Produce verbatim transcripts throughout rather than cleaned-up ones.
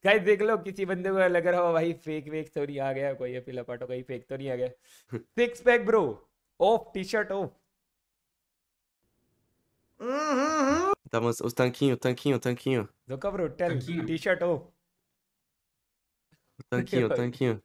Guys देख लो किसी बंदे को लग रहा हो भाई फेक वेक तो नहीं आ गया, कोई पीला पाटो कहीं फेक तो नहीं आ गया। Six pack bro off, T shirt off. Estamos os tanquinho, tanquinho, tanquinho. Zoka bro, tell T shirt off. Tanquinho, tanquinho.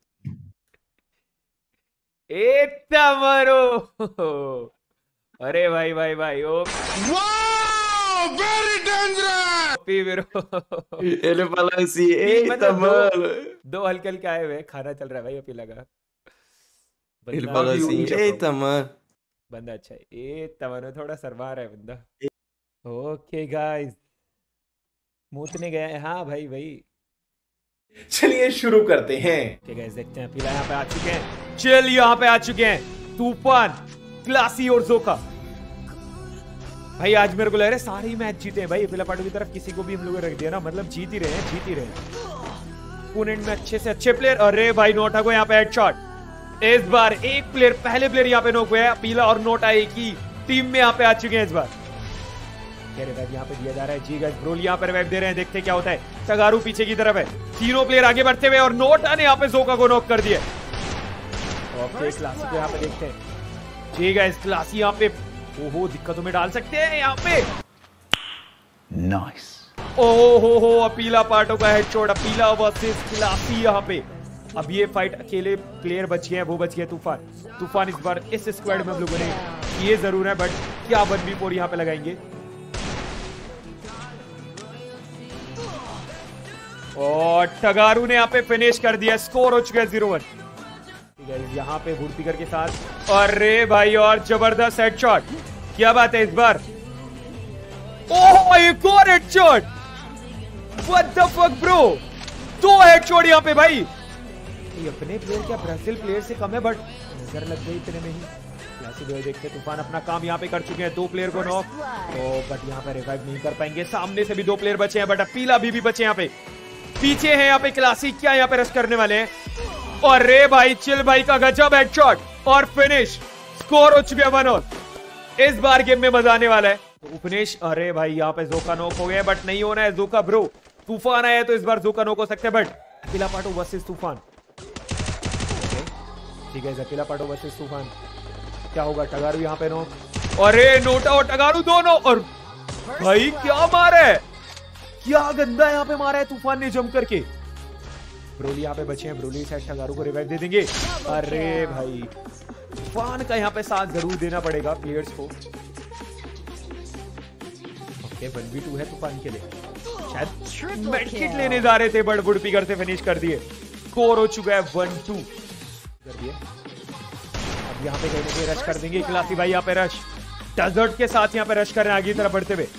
Eita, mano! अरे भाई भाई भाई ओ Wow, very dangerous! bro. Ele falou assim, eita, mano. दो हल्के हल्के आए हुए, खाना चल रहा है भाई अभी लगा। Ele falou assim, eita, mano. बंदा अच्छा है, eita mano, थोड़ा शर्मा रहा है बंदा। ओके गाइस, मूतने गए। हाँ भाई भाई, चलिए शुरू करते हैं। okay, गाइस देखते हैं पीला यहाँ पे आ चुके हैं। चल यहाँ पे आ चुके हैं तूफान, क्लासी और जोका। भाई आज मेरे को लग रहा है सारे ही मैच जीते हैं भाई। पीला पाटो की तरफ किसी को भी हम लोगों ने रख दिया ना, मतलब जीत ही रहे हैं, जीत ही रहे हैं। ओपोनेंट में अच्छे से अच्छे प्लेयर। अरे भाई नोटा को यहाँ पे हेडशॉट। इस बार एक प्लेयर, पहले प्लेयर यहाँ पे नॉक हुआ है। पीला और नोटा एक ही टीम में यहाँ पे आ चुके हैं इस बार। रिवाइव यहाँ पे दिया जा रहा है। जी गाइस ब्रोली यहाँ पे रिवाइव दे रहे हैं, देखते क्या होता है। टगारू पीछे की तरफ है, तीनों प्लेयर आगे बढ़ते हुए और नोटा ने यहाँ पे जोका को नॉक कर दिया। ओके क्लासी को यहाँ पे देखते हैं। जी गाइस क्लासी यहाँ पे ओहो दिक्कतों में डाल सकते हैं यहाँ पे। नाइस। ओहो हो हो पीला पाटो का हेडशॉट। पीला वर्सेस क्लासी यहाँ पे। अब ये फाइट अकेले प्लेयर बच गए हैं, वो बच गए तूफान। तूफान इस बार इस स्क्वाड में हम लोगों ने ये जरूर है, बट क्या वन बी फोर यहाँ पे लगाएंगे। और टगारू ने यहाँ पे फिनिश कर दिया। स्कोर हो चुका है जीरो वन। यहाँ पे वुडपिकर के साथ। अरे भाई और जबरदस्त हेडशॉट, क्या बात है इस बार। ओह एक और headshot, what the fuck bro. दो हेडशॉट यहाँ पे भाई। ये अपने प्लेयर क्या ब्राजील प्लेयर से कम है, बट नजर लग गई इतने में ही। क्लासी देखते तूफान अपना काम यहाँ पे कर चुके हैं। दो प्लेयर को नॉक, तो बट यहाँ पे रिवाइव नहीं कर पाएंगे। सामने से भी दो प्लेयर बचे हैं, बट अब पीला भी, भी बचे यहाँ पे। पीछे है यहाँ पे क्लासिक, क्या यहाँ पे रश करने वाले हैं। और रे भाई चिल भाई का गजब हेडशॉट और फिनिश। स्कोर हो चुके हैं वन ऑल। इस बार गेम में मजा आने वाला है। तो उपनेश, अरे भाई यहाँ पे जोका नॉक हो गया, बट नहीं होना है जोका ब्रो। तूफान आया है तो इस बार जोका नॉक हो सकते हैं, बट अकेला पाटो वर्सेस तूफान। ठीक है अकेला पाटो वर्सेस तूफान, क्या होगा। टगारू यहाँ पे नॉक। अरे नोटा और टगारू दोनों, और भाई क्या मारा है, क्या गंदा यहाँ पे मारा है तूफान ने जम करके। ब्रोली यहाँ पे बचे हैं, ब्रोली शायद टगारू को रिवाइव दे देंगे। अरे भाई तूफान का यहाँ पे साथ जरूर देना पड़ेगा प्लेयर्स को। ओके वन बी टू है तूफान के लिए, शायद मेडकिट लेने जा रहे थे, बट वुडपिकर से फिनिश कर दिए। स्कोर हो चुका है वन टू कर दिए। अब यहाँ पे कहीं रश कर देंगे क्लासी भाई। यहाँ पे रश डेजर्ट के साथ यहाँ पे रश कर रहे हैं आगे तरफ बढ़ते हुए।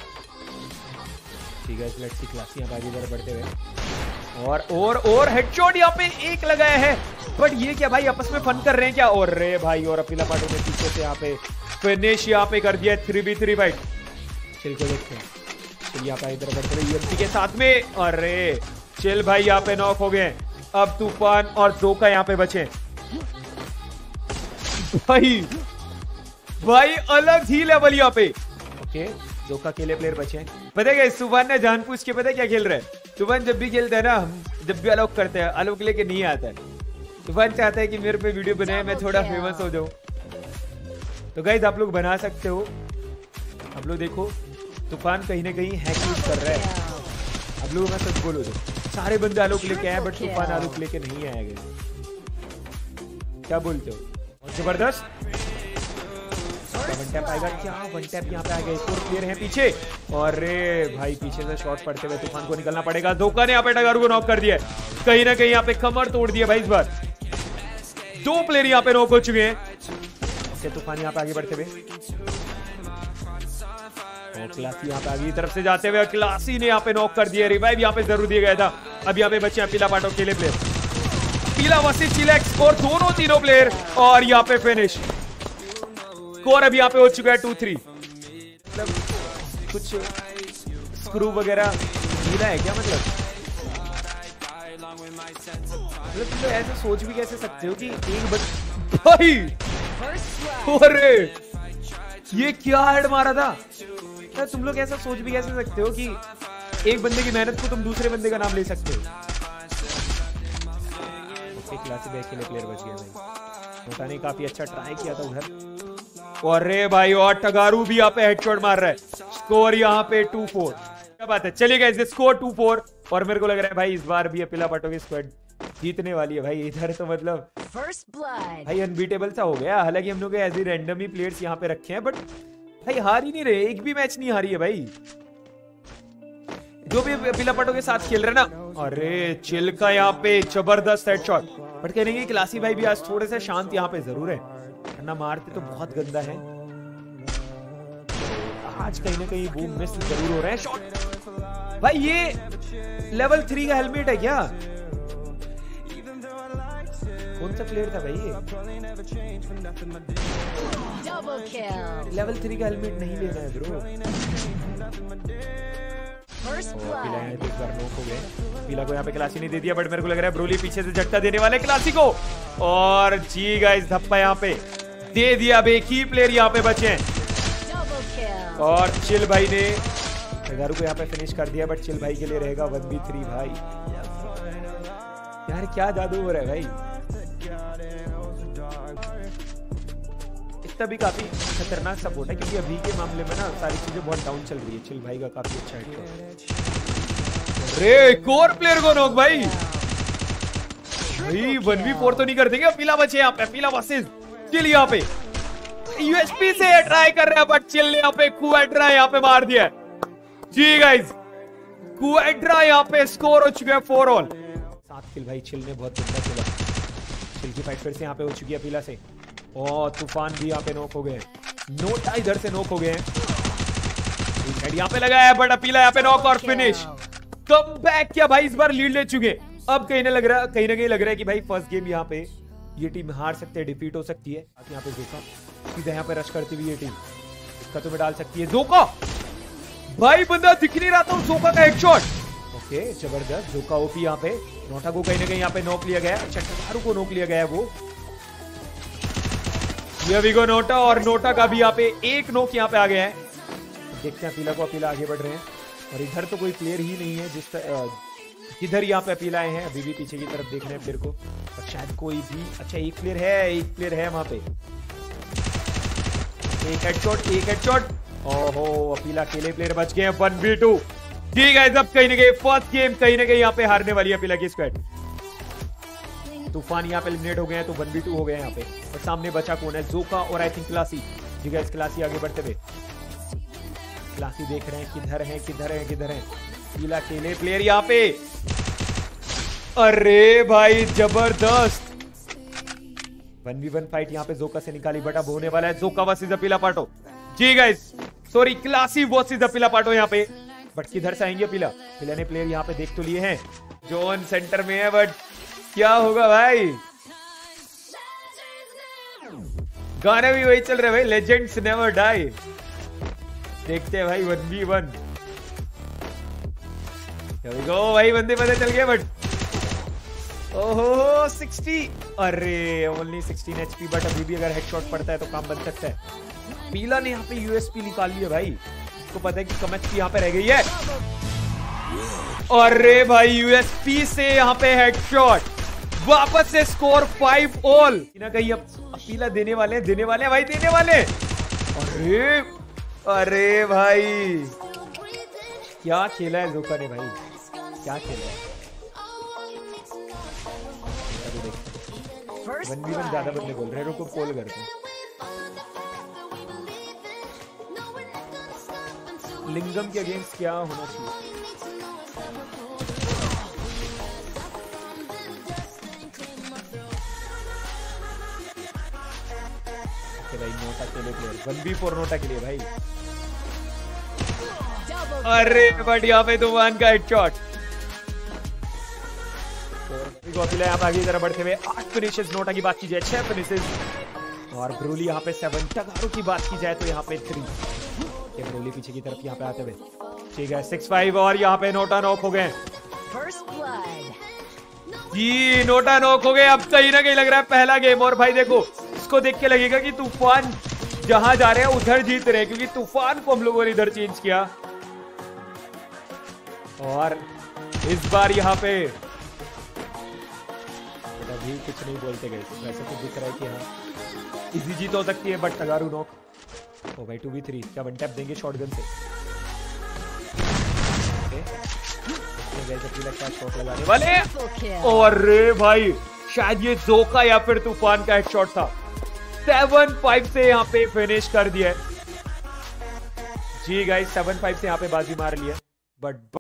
ठीक है लेट्स सी क्लासी यहाँ पे आगे तरफ बढ़ते हुए। और और और हेडशॉट यहाँ पे एक लगाया है, बट ये क्या भाई आपस में फन कर रहे हैं क्या। और रे भाई और पीला पाटो ने पीछे से यहाँ पे फिनिश यहाँ पे कर दिया। Three B three fight. Chill को देखते हैं, चिल यहाँ पे इधर बढ़ते हुए यूएमपी के साथ में। अरे चिल भाई यहाँ पे नॉक हो गए। अब तूफान और जोका यहाँ पे बचे। भाई भाई अलग ही लेवल यहाँ पे। ओके जोका अकेले प्लेयर बचे हैं। पता है तूफान ने जान पूछ के पता क्या खेल रहा है। तूफान जब भी खेलता है ना, हम जब भी अलोक करते हैं, अलोक लेके नहीं आता है। तूफान चाहता है कि मेरे पे वीडियो बनाए, मैं थोड़ा फेमस हो जाऊं। तो गाइस आप लोग बना सकते हो। आप लोग देखो तूफान कहीं ना कहीं हैक यूज कर रहा है। आप लोग मैं सच बोलो तो सारे बंदे आलोक लेके आए, बट तूफान आलोक लेके नहीं आया गया। क्या बोलते हो। और जबरदस्त वन टैप आएगा क्या। वन टैप यहाँ पे आ गया। एक और प्लेयर है पीछे। और रे भाई पीछे से शॉट पड़ते हुए तूफान को निकलना पड़ेगा। धोखा ने यहाँ पे टगारू को नॉक कर दिया। कहीं ना कहीं यहाँ पे कमर तोड़ दिया भाई इस बार। दो प्लेयर यहाँ पे नॉक हो चुके हैं। ओके तूफान यहाँ पे आगे बढ़ते हुए। क्लासी यहाँ पे आगे तरफ से जाते हुए क्लासी ने यहाँ पे नॉक कर दिया। रिवाइव यहाँ पे जरूर दिया गया था। अब यहाँ पे बचे हैं पीला पाटो अकेले प्लेयर। पीला वर्सेस चिलेक्स और दोनों तीनों प्लेयर, और यहाँ पे फिनिश। स्कोर अभी यहाँ पे हो चुका है टू थ्री। मतलब कुछ स्क्रू वगैरह ढीला है क्या। मतलब मतलब तुम लोग ऐसे सोच भी कैसे सकते हो कि एक बच भाई। अरे ये क्या हेड मारा था। तुम लोग ऐसा सोच भी कैसे सकते हो कि एक बंदे की मेहनत को तुम दूसरे बंदे का नाम ले सकते हो। क्लासी में अकेले प्लेयर बच गया भाई। नोटा ने काफी अच्छा ट्राई किया था उधर। और रे भाई और टगारू भी यहाँ पे हेडशॉट मार रहा है। स्कोर यहाँ पे टू फोर। क्या बात है, चलिए गाइस स्कोर टू फोर। और मेरे को लग रहा है भाई इस बार भी अपिला पाटो की स्क्वाड जीतने वाली है भाई। इधर तो मतलब भाई अनबीटेबल सा हो गया। हालांकि हम लोग ऐसे रैंडम ही प्लेयर्स यहाँ पे रखे हैं, बट भाई हार ही नहीं रहे, एक भी मैच नहीं हारी है भाई जो भी अपिला पाटो के साथ खेल रहे ना। अरे चिल का यहाँ पे जबरदस्त हेडशॉट। बट कहने की क्लासी भाई भी आज थोड़े से शांत यहाँ पे जरूर है, वरना मारते तो बहुत गंदा है। आज कहीं ना कहीं वो मिस जरूर हो रहे हैं शॉट। भाई ये लेवल थ्री का हेलमेट है क्या? कौन सा प्लेयर था भाई ये? लेवल थ्री का हेलमेट नहीं लेना है ब्रो। पीला है, इस बार नॉक हो गए। पीला को यहाँ पे क्लासी नहीं दे दिया, बट मेरे को लग रहा है ब्रोली पीछे से झटका देने वाले क्लासी को। और जी गाइस धप्पा यहाँ पे दे दिया। अब एक ही प्लेयर यहाँ पे बचे हैं और चिल भाई ने टगारू को यहाँ पे फिनिश कर दिया। बट चिल भाई के लिए रहेगा वन बी थ्री भाई। यार क्या जादू हो रहा है भाई। इतना भी काफी खतरनाक सपोर्ट है, क्योंकि अभी के मामले में ना सारी चीजें बहुत डाउन चल रही है। चिल भाई का काफी अच्छा है। रे कोर प्लेयर को नॉक भाई। भाई वन वी फोर तो नहीं कर देंगे। पीला बचे यहाँ पे, पीला वर्सेस चिल। यहाँ पे यूएसपी से ट्राई कर रहे हैं, बट चिल ने यहाँ पे क्वाड्रा यहाँ पे मार दिया। जी गाइस क्वाड्रा यहाँ पे स्कोर हो चुका है फोर ऑल। सात किल भाई चिल ने बहुत गंदा खेला। चिल की फाइट फिर से यहाँ पे हो चुकी है पीला से। और तूफान भी यहाँ पे नॉक हो गए। नोटा इधर से नॉक हो गए हैं। यहाँ पे लगा है, बट अपीला यहाँ पे नॉक और फिनिश। कम बैक किया भाई, इस बार लीड ले चुके। अब कहीं ना लग रहा कहीं ना कहीं लग रहा है कि भाई फर्स्ट गेम यहाँ पे ये टीम हार सकते हैं, डिफीट हो सकती है। यहाँ पे जोका सीधा यहाँ पे रश करती हुई ये टीम इसका तो में डाल सकती है। जोका भाई बंदा दिख नहीं रहा था, जोका का हेडशॉट। ओके जबरदस्त जोका ओपी। यहाँ पे नोटा को कहीं ना कहीं यहाँ पे नॉक लिया गया है। चट्टारू को नॉक लिया गया है वो। ये भी गो नोटा, और नोटा का भी यहाँ पे एक नोक यहाँ पे आ गया है। देखते हैं पीला को। अपीला आगे बढ़ रहे हैं और इधर तो कोई प्लेयर ही नहीं है जिस इधर यहाँ पे अपीला आए हैं। अभी भी पीछे की तरफ देख रहे हैं प्लेयर को, और शायद कोई भी अच्छा एक प्लेयर है। एक प्लेयर है वहां पे। एक हेडशॉट, एक हेडशॉट। ओहो अपीला अकेले प्लेयर बच गए हैं। One B two. ठीक है अब कहीं ना कहीं फर्स्ट गेम कहीं ना कहीं यहाँ पे हारने वाली है अपीला की स्क्वाड। तूफान यहाँ पे एलिमिनेट हो गए हैं, तो वन बी टू हो गए हैं यहाँ पे। और सामने बचा कौन है? जोका और आई थिंक क्लासी। जी गाइस क्लासी आगे बढ़ते हुए। क्लासी देख रहे हैं किधर है किधर है किधर है। पीला अकेले प्लेयर यहाँ पे। अरे भाई जबरदस्त वन वी वन फाइट यहाँ पे जोका से निकाली, बट अब होने वाला है जोका वर्सेस अपीला पाटो। जी गाइस सॉरी क्लासी वर्सेस अपीला पाटो यहाँ पे। बट किधर से आएंगे पीला? पीला ने प्लेयर यहाँ पे देख तो लिए हैं। जोन सेंटर में है, बट क्या होगा भाई? गाने भी वही चल रहे भाई, लेजेंड्स नेवर डाई। देखते हैं भाई वन बी वन। गो भाई बंदे पता चल गए, बट ओहो सिक्सटी। अरे ओनली सिक्सटीन एचपी, बट अभी भी अगर हेडशॉट पड़ता है तो काम बन सकता है। पीला ने यहाँ पे यूएसपी निकाल लिया भाई। उसको पता है कि कम एचपी यहाँ पे रह गई है। अरे भाई यूएसपी से यहाँ पे हेडशॉट। वापस से स्कोर फाइव ऑल। ना कहीं अब अपीला देने वाले देने वाले भाई देने वाले। अरे अरे भाई क्या खेला है जोका ने भाई, क्या खेला है। वन बी वन ज्यादा बंदे बोल रहे हैं, रुको पोल करते हैं। लिंगम के अगेंस्ट क्या होना चाहिए? भाई नोटा के लिए प्लेयर वन बी फोर नोटा के लिए भाई। अरे बट यहाँ पे तो वन का हेडशॉट। आप आगे जरा बढ़ते हुए आठ फिनिशेस नोटा की बात की जाए, छह फिनिशेस। और ब्रोली यहाँ पे सेवन। टगारू की बात की जाए तो यहाँ पे थ्री। ब्रोली पीछे की तरफ यहाँ पे आते हुए। ठीक है सिक्स फाइव। और यहाँ पे नोटा नॉक हो गए जी। नोटा नॉक हो गए। अब कहीं ना कहीं लग रहा है पहला गेम। और भाई देखो इसको देख के लगेगा कि तूफान जहां जा रहे हैं उधर जीत रहे हैं, क्योंकि तूफान को हम लोगों ने इधर चेंज किया। और इस बार यहाँ पे अभी कुछ नहीं बोलते गए, वैसे तो दिख रहा है कि हाँ इजी जीत हो सकती है, बट टगारू नॉक। ओ भाई टू वी थ्री, क्या वन टैप देंगे शॉटगन से? लगता है शॉट लगाने वाले, और रे भाई शायद ये जोका या फिर तूफान का हेडशॉट था। सेवन फाइव से यहाँ पे फिनिश कर दिया जी गाइस, सेवन फाइव से यहाँ पे बाजी मार लिया, बट